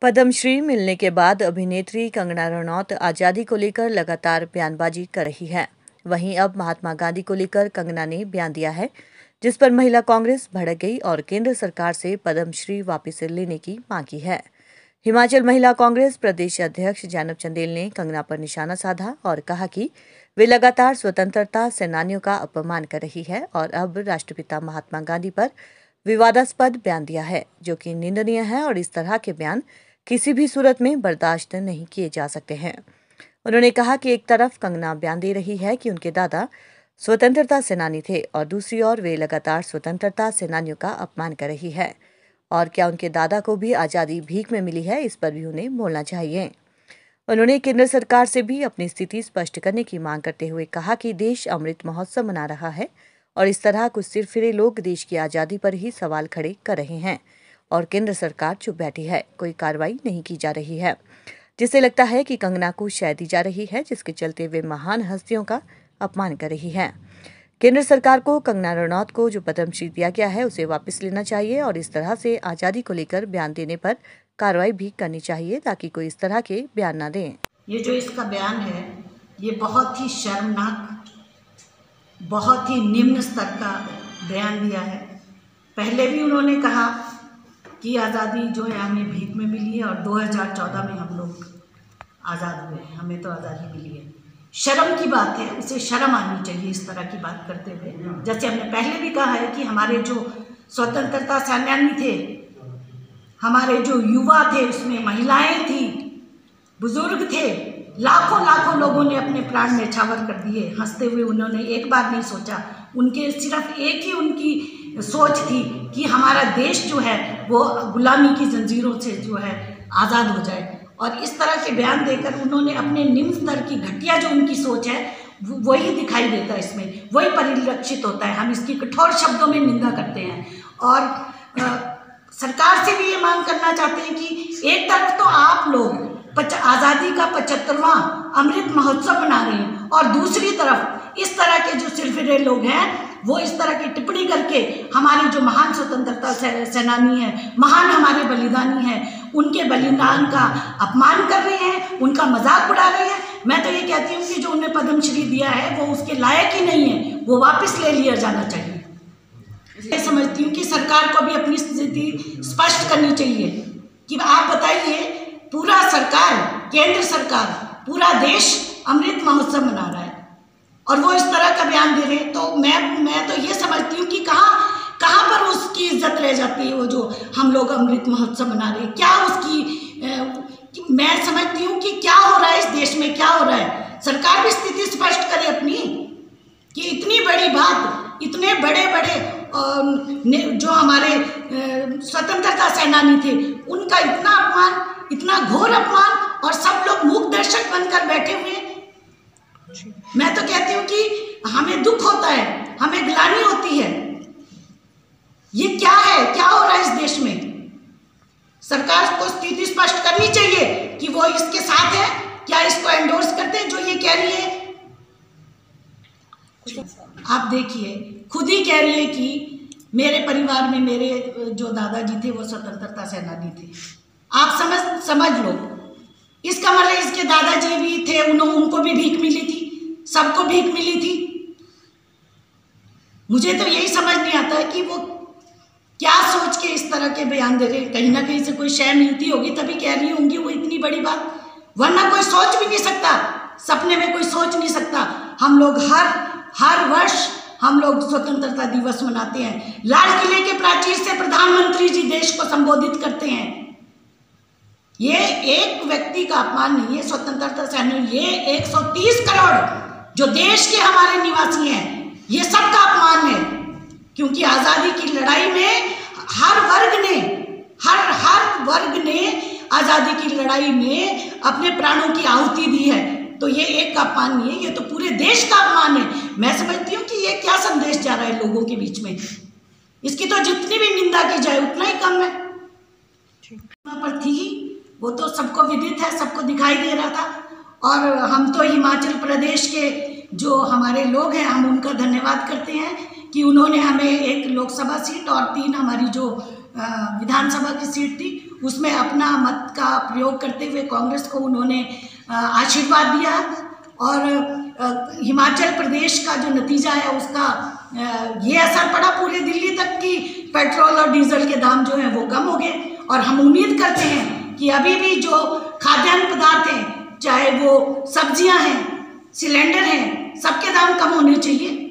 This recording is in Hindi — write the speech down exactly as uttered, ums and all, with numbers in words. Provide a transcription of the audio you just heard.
पद्मश्री मिलने के बाद अभिनेत्री कंगना रनौत आजादी को लेकर लगातार बयानबाजी कर रही है। वहीं अब महात्मा गांधी को लेकर कंगना ने बयान दिया है, जिस पर महिला कांग्रेस भड़क गई और केंद्र सरकार से पद्मश्री वापस लेने की मांग की है। हिमाचल महिला कांग्रेस प्रदेश अध्यक्ष जैनब चंदेल ने कंगना पर निशाना साधा और कहा कि वे लगातार स्वतंत्रता सेनानियों का अपमान कर रही है और अब राष्ट्रपिता महात्मा गांधी पर विवादास्पद बयान दिया है, जो कि निंदनीय है और इस तरह के बयान किसी भी सूरत में बर्दाश्त नहीं किए जा सकते हैं। उन्होंने कहा कि एक तरफ कंगना बयान दे रही है कि उनके दादा स्वतंत्रता सेनानी थे और दूसरी ओर वे लगातार स्वतंत्रता सेनानियों का अपमान कर रही है, और क्या उनके दादा को भी आज़ादी भीख में मिली है, इस पर भी उन्हें बोलना चाहिए। उन्होंने केंद्र सरकार से भी अपनी स्थिति स्पष्ट करने की मांग करते हुए कहा कि देश अमृत महोत्सव मना रहा है और इस तरह कुछ सिरफिरे लोग देश की आज़ादी पर ही सवाल खड़े कर रहे हैं और केंद्र सरकार चुप बैठी है, कोई कार्रवाई नहीं की जा रही है, जिससे लगता है कि कंगना को शय दी जा रही है, जिसके चलते वे महान हस्तियों का अपमान कर रही है। केंद्र सरकार को कंगना रनौत को जो पद्मश्री दिया गया है उसे वापस लेना चाहिए और इस तरह से आज़ादी को लेकर बयान देने पर कार्रवाई भी करनी चाहिए, ताकि कोई इस तरह के बयान न दें। ये जो इसका बयान है ये बहुत ही शर्मनाक, बहुत ही निम्न स्तर का बयान दिया है। पहले भी उन्होंने कहा कि आज़ादी जो है हमें भीख में मिली है और दो हज़ार चौदह में हम लोग आज़ाद हुए, हमें तो आज़ादी मिली है। शर्म की बात है, उसे शर्म आनी चाहिए इस तरह की बात करते हुए। जैसे हमने पहले भी कहा है कि हमारे जो स्वतंत्रता सेनानी थे, हमारे जो युवा थे, उसमें महिलाएं थी, बुजुर्ग थे, लाखों लाखों लोगों ने अपने प्राण न्यौछावर कर दिए। हंसते हुए उन्होंने एक बार नहीं सोचा, उनके सिर्फ एक ही उनकी सोच थी कि हमारा देश जो है वो गुलामी की जंजीरों से जो है आज़ाद हो जाए। और इस तरह के बयान देकर उन्होंने अपने निम्न स्तर की घटिया जो उनकी सोच है वही दिखाई देता है, इसमें वही परिलक्षित होता है। हम इसकी कठोर शब्दों में निंदा करते हैं और आ, सरकार से भी ये मांग करना चाहते हैं कि एक तरफ तो आप लोग आज़ादी का पचहत्तरवां अमृत महोत्सव मना रहे हैं और दूसरी तरफ इस तरह के जो सिरफिरे लोग हैं वो इस तरह की टिप्पणी करके हमारे जो महान स्वतंत्रता सेनानी हैं, महान हमारे बलिदानी हैं, उनके बलिदान का अपमान कर रहे हैं, उनका मजाक उड़ा रहे हैं। मैं तो ये कहती हूँ कि जो उन्हें पद्मश्री दिया है वो उसके लायक ही नहीं है, वो वापस ले लिया जाना चाहिए। मैं समझती हूँ कि सरकार को भी अपनी स्थिति स्पष्ट करनी चाहिए कि आप बताइए, पूरा सरकार, केंद्र सरकार, पूरा देश अमृत महोत्सव मना रहा है और वो इस तरह का बयान दे रहे हैं, तो मैं मैं तो ये समझती हूँ कि कहाँ कहाँ पर उसकी इज्जत रह जाती है। वो जो हम लोग अमृत महोत्सव मना रहे हैं, क्या उसकी ए, मैं समझती हूँ कि क्या हो रहा है इस देश में, क्या हो रहा है। सरकार भी स्थिति स्पष्ट करे अपनी कि इतनी बड़ी बात, इतने बड़े बड़े जो हमारे स्वतंत्रता सेनानी थे उनका इतना अपमान, इतना घोर अपमान, और सब लोग मूक दर्शक बनकर बैठे हुए हैं। मैं तो कहती हूँ कि हमें दुख होता है, हमें ग्लानि होती है। ये क्या है, क्या हो रहा है इस देश में। सरकार को स्थिति स्पष्ट करनी चाहिए कि वो इसके साथ है, क्या इसको एंडोर्स करते हैं जो ये कह रही है। आप देखिए, खुद ही कह रही है कि मेरे परिवार में मेरे जो दादाजी थे वो स्वतंत्रता सेनानी थे। आप समझ समझ लो, इसका मतलब इसके दादाजी भी थे, उन्होंने उनको भी भीख मिली थी, सबको भीख मिली थी। मुझे तो यही समझ नहीं आता है कि वो क्या सोच के इस तरह के बयान दे रहे हैं। कहीं ना कहीं से कोई शय मिलती होगी तभी कह रही होंगी वो इतनी बड़ी बात, वरना कोई सोच भी नहीं सकता, सपने में कोई सोच नहीं सकता। हम लोग हर हर वर्ष हम लोग स्वतंत्रता दिवस मनाते हैं, लाल किले के प्राचीर से प्रधानमंत्री जी देश को संबोधित करते हैं। ये एक व्यक्ति का अपमान नहीं है, स्वतंत्रता सेनानी, ये एक सौ तीस करोड़ जो देश के हमारे निवासी हैं, ये सबका अपमान है। क्योंकि आज़ादी की लड़ाई में हर वर्ग ने हर हर वर्ग ने आज़ादी की लड़ाई में अपने प्राणों की आहुति दी है। तो ये एक का अपमान नहीं है, ये तो पूरे देश का अपमान है। मैं समझती हूँ कि ये क्या संदेश जा रहा है लोगों के बीच में। इसकी तो जितनी भी निंदा की जाए उतना ही कम है। वहाँ पर थी, वो तो सबको विदित है, सबको दिखाई दे रहा था। और हम तो हिमाचल प्रदेश के जो हमारे लोग हैं, हम उनका धन्यवाद करते हैं कि उन्होंने हमें एक लोकसभा सीट और तीन हमारी जो विधानसभा की सीट थी उसमें अपना मत का प्रयोग करते हुए कांग्रेस को उन्होंने आशीर्वाद दिया। और हिमाचल प्रदेश का जो नतीजा है उसका ये असर पड़ा पूरे दिल्ली तक कि पेट्रोल और डीजल के दाम जो हैं वो कम हो गए। और हम उम्मीद करते हैं कि अभी भी जो खाद्यान्न पदार्थ हैं, चाहे वो सब्जियां हैं, सिलेंडर हैं, सबके दाम कम होने चाहिए।